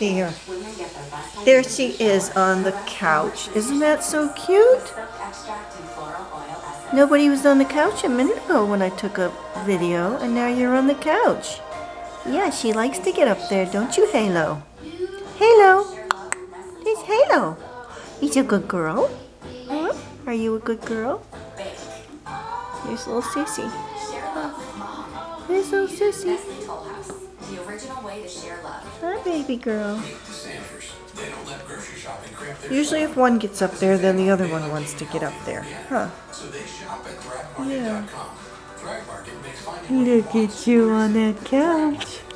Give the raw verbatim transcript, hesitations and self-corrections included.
Here. There she is on the couch. Isn't that so cute? Nobody was on the couch a minute ago when I took a video, and now you're on the couch. Yeah, she likes to get up there, don't you, Halo? Halo! There's Halo. He's a good girl. Huh? Are you a good girl? There's little Sissy. There's little Sissy. Hi, baby girl. Usually if one gets up there, then the other one wants to get up there. Huh? Yeah. Look at you on that couch.